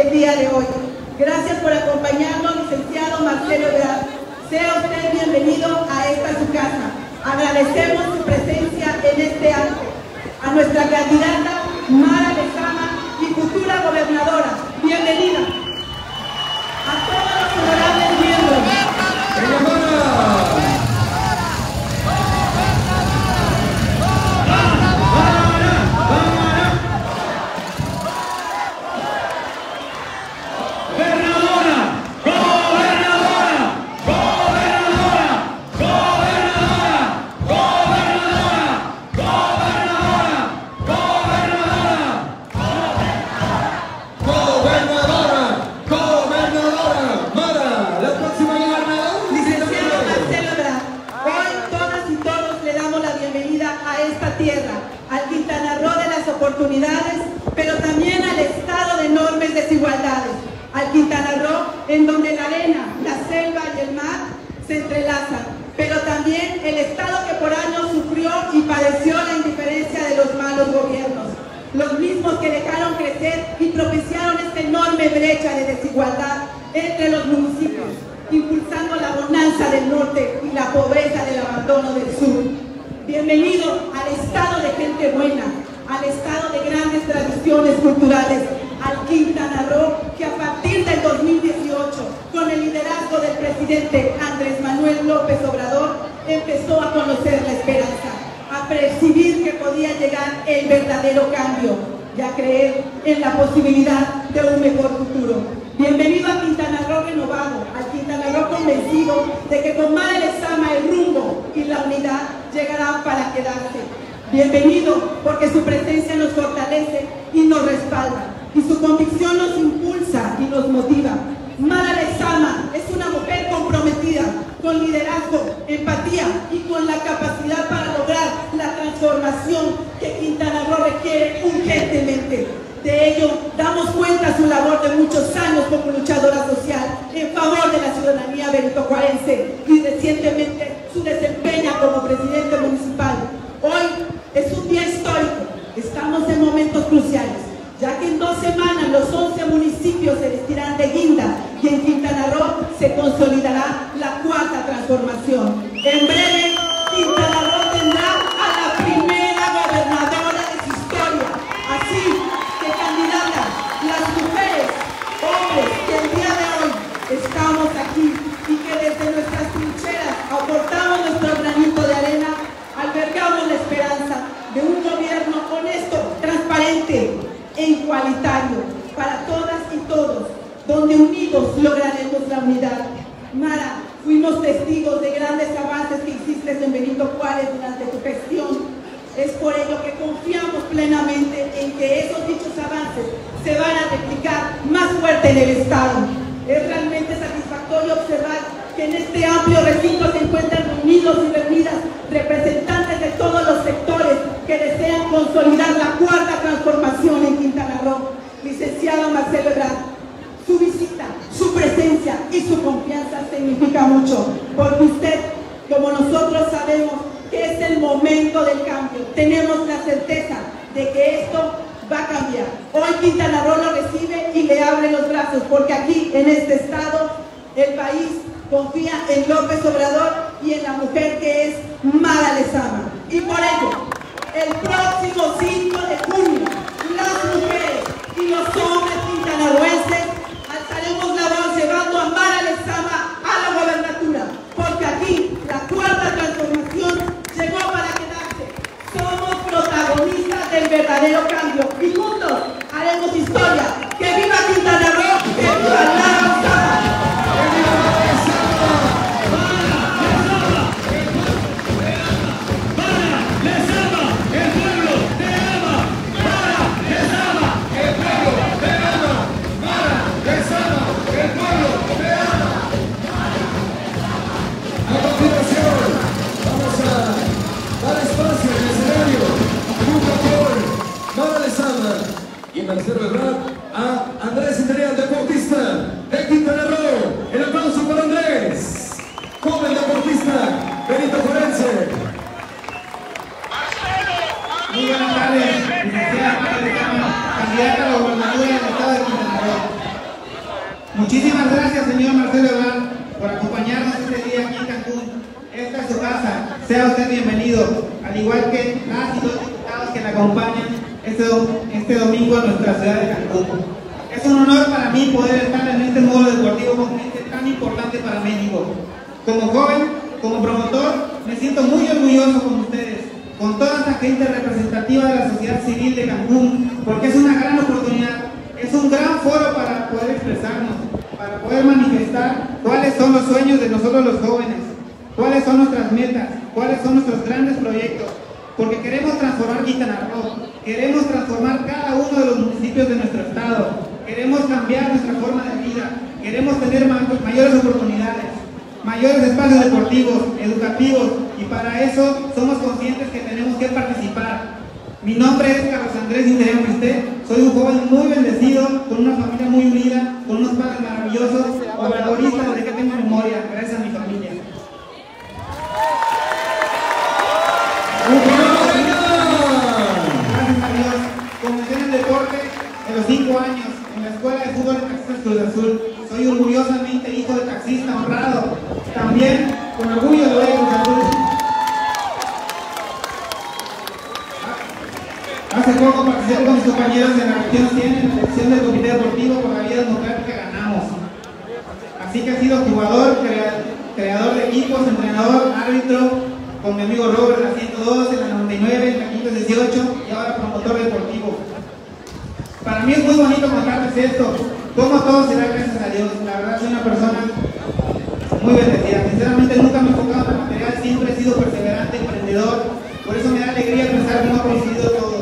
el día de hoy. Gracias por acompañarnos, licenciado Marcelo Ebrard. Sea usted bienvenido a esta su casa. Agradecemos su presencia en este acto. A nuestra candidata Mara Lezama y futura gobernadora, bienvenida. A todos los honorables miembros. Pero también al estado de enormes desigualdades, al Quintana Roo, en donde la arena, la selva y el mar se entrelazan, pero también el estado que por años sufrió y padeció la indiferencia de los malos gobiernos, los mismos que dejaron crecer y propiciaron esta enorme brecha de desigualdad entre los municipios, impulsando la bonanza del norte y la pobreza del abandono del sur. Bienvenido al estado de gente buena, al estado de grandes tradiciones culturales, al Quintana Roo, que a partir del 2018, con el liderazgo del presidente Andrés Manuel López Obrador, empezó a conocer la esperanza, a percibir que podía llegar el verdadero cambio y a creer en la posibilidad de un mejor futuro. Bienvenido a Quintana Roo renovado, al Quintana Roo convencido de que con Mara Lezama el rumbo y la unidad llegarán para quedarse. Bienvenido porque su presencia nos fortalece y nos respalda, y su convicción nos impulsa y nos motiva. Mara Lezama es una mujer comprometida, con liderazgo, empatía y con la capacidad para lograr la transformación que Quintana Roo requiere urgentemente. De ello damos cuenta su labor de muchos años como luchadora social en favor de la ciudadanía benitojuarense y recientemente su desempeño como presidente municipal. Hoy es un día histórico, estamos en momentos cruciales, ya que en 2 semanas los 11 municipios se vestirán de guinda y en Quintana Roo se consolidará la 4ª transformación. En breve, Quintana Roo tendrá a la primera gobernadora de su historia. Así que, candidata, las mujeres, hombres que el día de hoy estamos aquí y que desde nuestras trincheras aportamos nuestro granito de arena, albergamos la esperanza de un gobierno honesto, transparente e igualitario para todas y todos, donde unidos lograremos la unidad. Mara, fuimos testigos de grandes avances que hiciste en Benito Juárez durante tu gestión. Es por ello que confiamos plenamente en que esos dichos avances se van a replicar más fuerte en el Estado. Es realmente satisfactorio observar que en este amplio recinto se encuentran reunidos y reunidas representantes de todos los sectores que desean consolidar la 4ª transformación en Quintana Roo. Licenciado Marcelo Ebrard, su visita, su presencia y su confianza significa mucho, porque usted, como nosotros, sabemos que es el momento del cambio. Tenemos la certeza de que esto va a cambiar. Hoy Quintana Roo lo recibe y le abre los brazos, porque aquí, en este estado, el país confía en López Obrador y en la mujer que es Mara Lezama. Y por ello, el próximo 5 de junio, las mujeres y los hombres quintanarroenses alzaremos la voz llevando a Mara Lezama a la gobernatura, porque aquí la 4ª transformación llegó para quedarse. Somos protagonistas del verdadero cambio y juntos haremos historia. ¡Que viva Quintana Roo! ¡Que viva Mara Lezama! Y Marcelo Ebrard a Andrés Interior, deportista de Quintana Roo. El aplauso para Andrés, joven deportista benitojuarense. Muy buenas tardes, licenciada Mara Lezama, candidata a la gobernatura del estado de Quintana Roo. Muchísimas gracias, señor Marcelo Ebrard, por acompañarnos este día aquí en Cancún. Esta es su casa, sea usted bienvenido, al igual que las y los diputados que le acompañan este domingo en nuestra ciudad de Cancún. Es un honor para mí poder estar en este módulo deportivo con gente tan importante para México. Como joven, como promotor, me siento muy orgulloso con ustedes, con toda esta gente representativa de la sociedad civil de Cancún, porque es una gran oportunidad, es un gran foro para poder expresarnos, para poder manifestar cuáles son los sueños de nosotros los jóvenes, cuáles son nuestras metas, cuáles son nuestros grandes proyectos, porque queremos transformar Quintana Roo, queremos transformar cada uno de los municipios de nuestro estado, queremos cambiar nuestra forma de vida, queremos tener mayores oportunidades, mayores espacios deportivos, educativos, y para eso somos conscientes que tenemos que participar. Mi nombre es Carlos Andrés Interior Cristé, soy un joven muy bendecido, con una familia muy unida, con unos padres maravillosos, obradoristas desde que tengo memoria, gracias a mi familia. Gracias a Dios, comencé en el deporte en los 5 años, en la escuela de fútbol de Taxistas Cruz Azul. Soy orgullosamente hijo de taxista honrado, también con orgullo lo de Cruz Azul. Hace poco participé con mis compañeros en la región 100 en la elección del comité deportivo por la vía democrática, ganamos. Así que he sido jugador, creador de equipos, entrenador, árbitro, con mi amigo Robert en la 102, en la 99, en la 518 y ahora promotor deportivo. Para mí es muy bonito contarles esto, cómo todo se da gracias a Dios. La verdad soy una persona muy bendecida. Sinceramente nunca me he enfocado en el material, siempre he sido perseverante, emprendedor. Por eso me da alegría pensar cómo ha coincidido todo.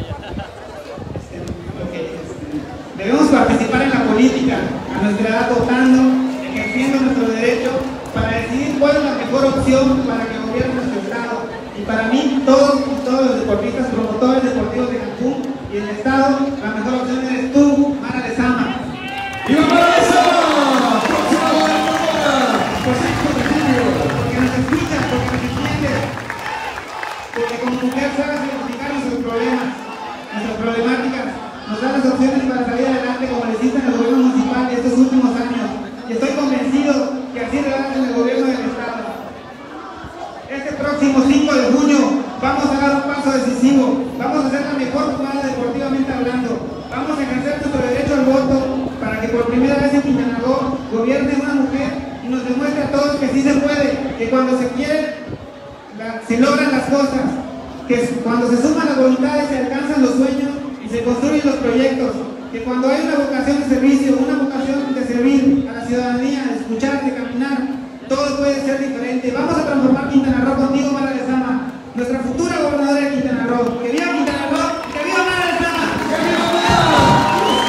Debemos participar en la política, a nuestra edad votando, ejerciendo nuestro derecho para decidir cuál es la mejor opción para que gobierne nuestro estado. Y para mí, todos los deportistas, promotores deportivos de Cancún y el estado, la mejor opción eres tú, Mara Lezama. ¡Viva Mara Lezama! ¡Próxima gobernadora! Porque nos escuchas, porque nos entiendes, porque como mujer sabes identificar nuestros problemas, nuestras problemáticas, nos da las opciones para salir adelante como lo hiciste en el gobierno municipal estos últimos años. Y estoy convencido que así lo harás en el gobierno del estado. Este próximo 5 de junio vamos a dar un paso decisivo, vamos a hacer la mejor jugada deportivamente hablando, vamos a ejercer nuestro derecho al voto para que por primera vez en Quintana Roo gobierne una mujer y nos demuestre a todos que sí se puede, que cuando se quiere se logran las cosas, que cuando se suman las voluntades se alcanzan los sueños y se construyen los proyectos, que cuando hay una vocación de servicio, una vocación de servir a la ciudadanía, de escuchar, de caminar, todo puede ser diferente. Vamos a transformar Quintana Roo contigo, Mara Lezama, nuestra futura gobernadora de Quintana Roo. ¡Que viva Quintana Roo! ¡Que viva Mara Lezama! ¡Que viva Mara!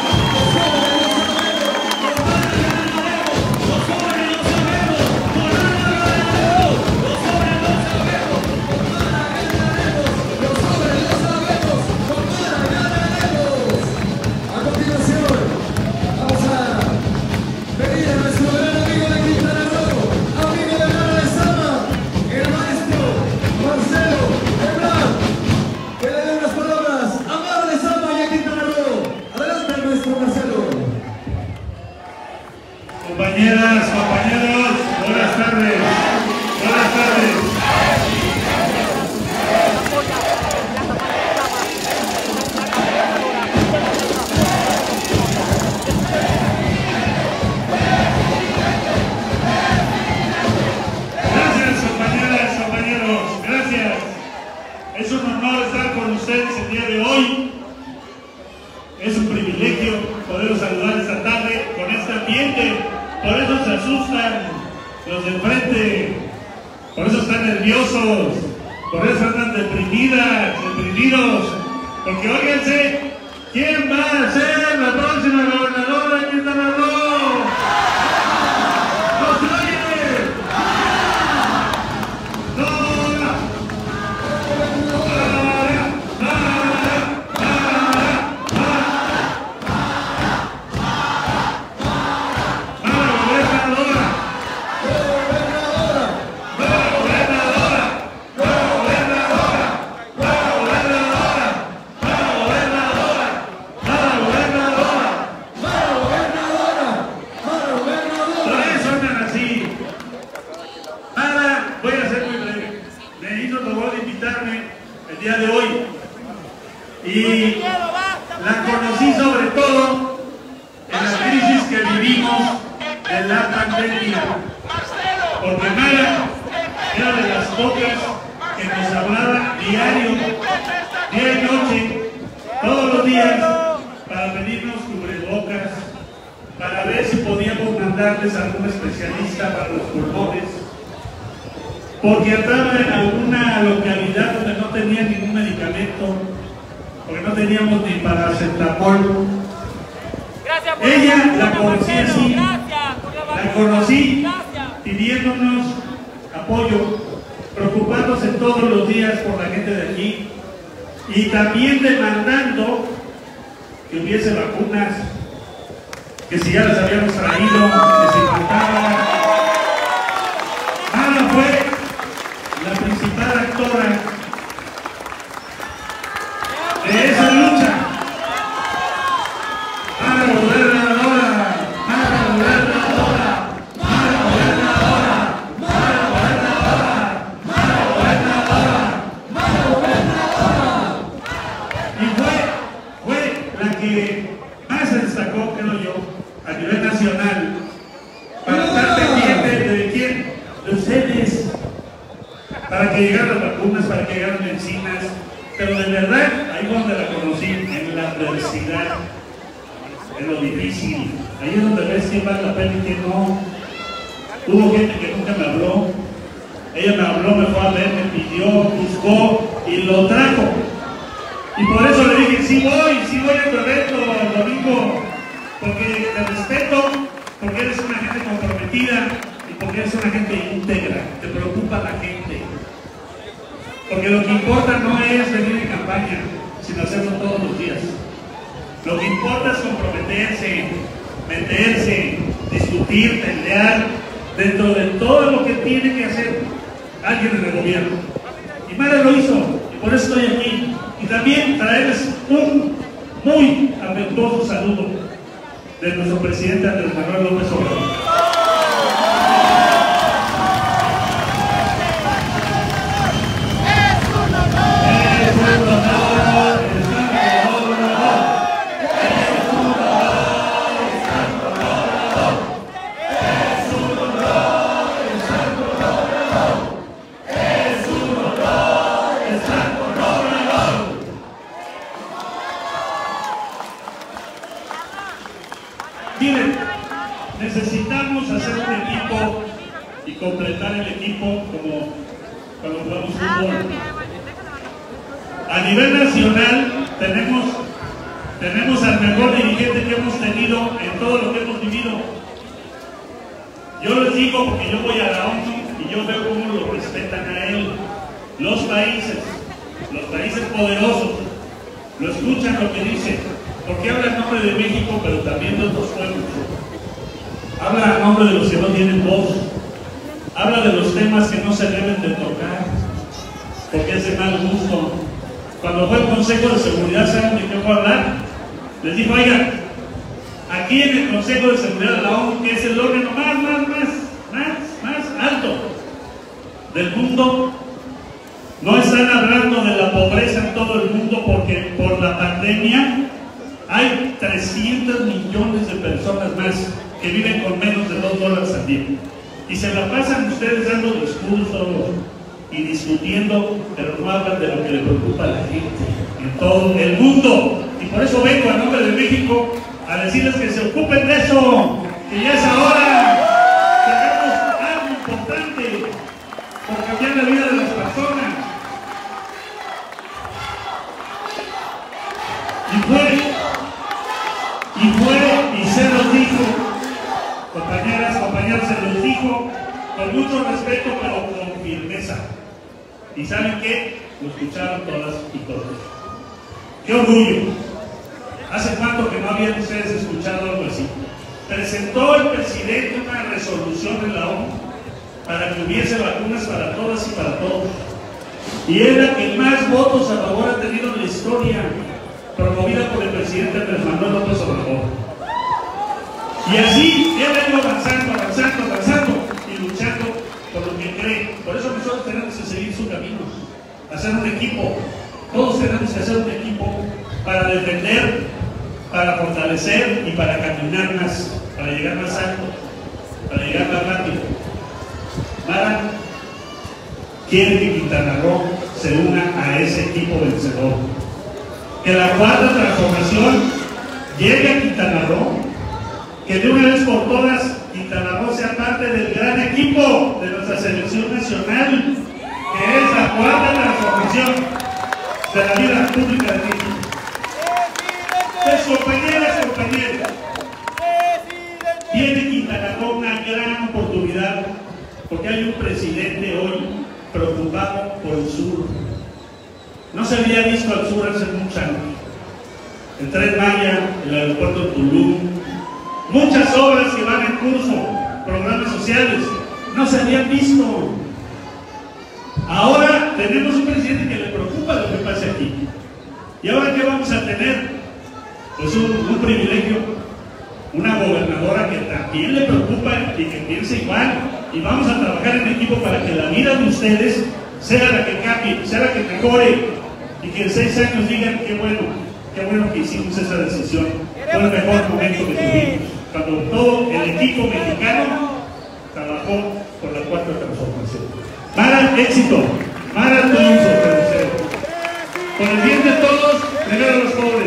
Compañeras, compañeros, buenas tardes. Buenas tardes. Gracias, compañeras, compañeros. Gracias. Es un honor estar con ustedes el día de hoy. Es un privilegio poderlos saludar esta tarde con este ambiente. Por eso se asustan los de enfrente, por eso están nerviosos, por eso andan deprimidos, porque óiganse, ¿quién va a ser la próxima gobernadora de Quintana Roo? ¡No se oye! ¡Dora! ¡Gobernadora! vivimos en la pandemia. Porque Mara era de las pocas que nos hablaba diario, día y noche, todos los días, para pedirnos cubrebocas, para ver si podíamos mandarles a algún especialista para los pulmones, porque andaba en alguna localidad donde no tenía ningún medicamento, porque no teníamos ni paracetamol. Ella la conocí así, la conocí pidiéndonos apoyo, preocupándose todos los días por la gente de aquí y también demandando que hubiese vacunas, que si ya las habíamos traído, que se faltaban. Ana fue la principal actora de esa lucha para gobernadora, para gobernadora, para gobernadora, para gobernadora, para gobernadora, para gobernadora. Y fue la que más se destacó, creo yo, a nivel nacional, para estar pendiente de quién, de ustedes, para que llegaran las vacunas, para que llegaran medicinas. Pero de verdad, ahí donde la conocí, en la adversidad, en lo difícil, ahí es donde ves quién vale la pena y quién no. Hubo gente que nunca me habló, ella me habló, me fue a ver, me pidió, buscó y lo trajo. Y por eso le dije, sí voy a tu evento el domingo, porque te respeto, porque eres una gente comprometida y porque eres una gente íntegra, te preocupa la gente. Porque lo que importa no es venir en campaña, sino hacerlo todos los días. Lo que importa es comprometerse, meterse, discutir, pelear, dentro de todo lo que tiene que hacer alguien en el gobierno. Y Mara lo hizo, y por eso estoy aquí. Y también traerles un muy afectuoso saludo de nuestro presidente Andrés Manuel López Obrador. Miren, necesitamos hacer un equipo y completar el equipo como cuando jugamos fútbol. A nivel nacional tenemos al mejor dirigente que hemos tenido en todo lo que hemos vivido. Yo les digo porque yo voy a la ONU y yo veo cómo lo respetan a él. Los países poderosos lo escuchan lo que dice. Porque habla en nombre de México, pero también de otros pueblos. Habla en nombre de los que no tienen voz. Habla de los temas que no se deben de tocar, porque es de mal gusto. Cuando fue el Consejo de Seguridad, ¿saben de qué fue a hablar? Les dijo, oigan, aquí en el Consejo de Seguridad de la ONU, que es el órgano más alto del mundo, no están hablando de la pobreza en todo el mundo, porque por la pandemia hay 300 millones de personas más que viven con menos de $2 al día. Y se la pasan ustedes dando discursos y discutiendo, pero no hablan de lo que le preocupa a la gente en todo el mundo. Y por eso vengo a nombre de México a decirles que se ocupen de eso, que ya es ahora que hagamos algo importante por cambiar la vida de las personas. Y se los dijo, compañeras, compañeros, se los dijo con mucho respeto, pero con firmeza. ¿Y saben qué? Lo escucharon todas y todos. ¡Qué orgullo! ¿Hace cuánto que no habían ustedes escuchado algo así? Presentó el presidente una resolución en la ONU para que hubiese vacunas para todas y para todos. Y es la que más votos a favor ha tenido en la historia, promovida por el presidente Andrés Manuel López Obrador. Y así él ha ido avanzando y luchando por lo que cree. Por eso nosotros tenemos que seguir su camino, hacer un equipo. Todos tenemos que hacer un equipo para defender para fortalecer y para caminar más, para llegar más alto, para llegar más rápido. Mara quiere que Quintana Roo se una a ese equipo vencedor. Que la cuarta transformación llegue a Quintana Roo, que de una vez por todas Quintana Roo sea parte del gran equipo de nuestra selección nacional, que es la cuarta transformación de la vida pública de México. Pues, compañeras, tiene Quintana Roo una gran oportunidad, porque hay un presidente hoy preocupado por el sur. No se había visto al sur hace muchos años. El Tren Maya, el aeropuerto de Tulum, muchas obras que van en curso, programas sociales, no se habían visto. Ahora tenemos un presidente que le preocupa lo que pasa aquí. ¿Y ahora qué vamos a tener? Pues un privilegio, una gobernadora que también le preocupa y que piensa igual. Y vamos a trabajar en equipo para que la vida de ustedes sea la que cambie, sea la que mejore, y que en 6 años digan qué bueno que hicimos esa decisión. Fue el mejor momento que tuvimos, cuando todo el equipo mexicano trabajó por la cuarta transformación. Mara, éxito. Mara, triunfo, te deseo. Por el bien de todos, primero los pobres.